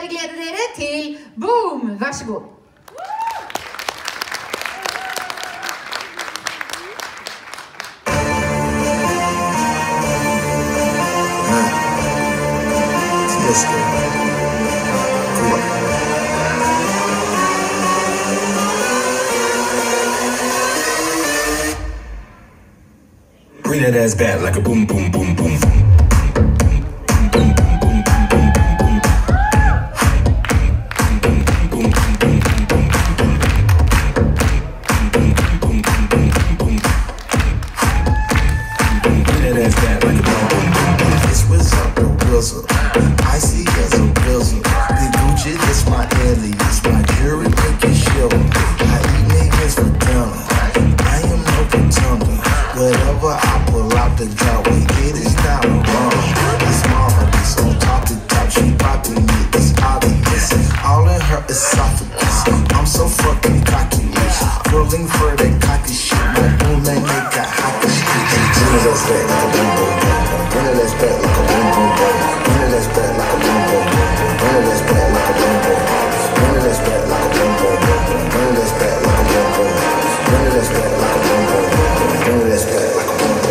beglede dere til Boom. Vær så god. Bring that ass back like a boom, boom, boom, boom. Icy as a blizzard. Big Gucci, that's my alias. My jewelry make you shiver. I eat niggas for dinner. I am no pretender. Whatever I pull out the driveway, it is not a run. It's marvelous. On top to top, she popping me. It's obvious. All in her esophagus. I'm so fucking cocky. Curling for that cocky shit. My boom man, they got hockey shit. Bring it ass back like a boom boom boom. Bring it ass back like a boom boom boom. Bring it ass back like a boom boom boom. Bring it ass back like a boom boom. Bring it ass back like a boom boom boom. Bring it ass back like a boom boom. Bring it ass back like a boom boom. Bring it ass back like a boom boom.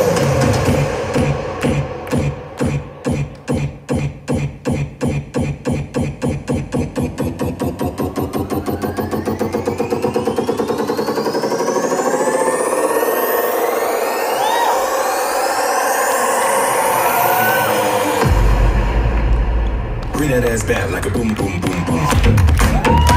Bring that ass back like a boom, boom, boom, boom.